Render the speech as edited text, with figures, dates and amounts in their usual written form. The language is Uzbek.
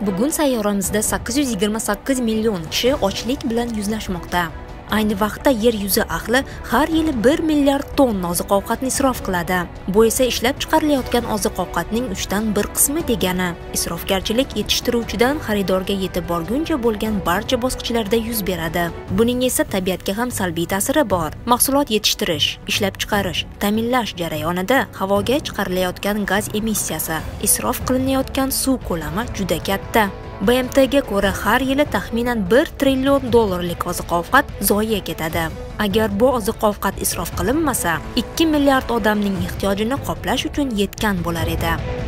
Bugun sayyoramizda 828 million kishi ochlik bilan yuzlashmoqda. Ayni vaqtda yer yuzi ahli har yili 1 milliard tonna oziq-ovqatni isrof qiladi. Bu esa ishlab chiqarilayotgan oziq-ovqatning 3dan 1 qismi degani. Isrofgarchilik yetishtiruvchidan xaridorga yetib borguncha bo'lgan barcha bosqichlarda yuz beradi. Buning esa tabiatga ham salbiy ta'siri bor. Mahsulot yetishtirish, ishlab chiqarish, ta'minlash jarayonida havoga chiqarilayotgan gaz emissiyasi, isrof qilinayotgan suv ko'lami juda katta. BMTga ko'ra har yili taxminan 1 trillion dollarlik oziq-ovqat zoye ketadi. Agar bu oziq-ovqat isrof qilinmasa, 2 milliard odamning ehtiyojini qoplash uchun yetgan bo'lar edi.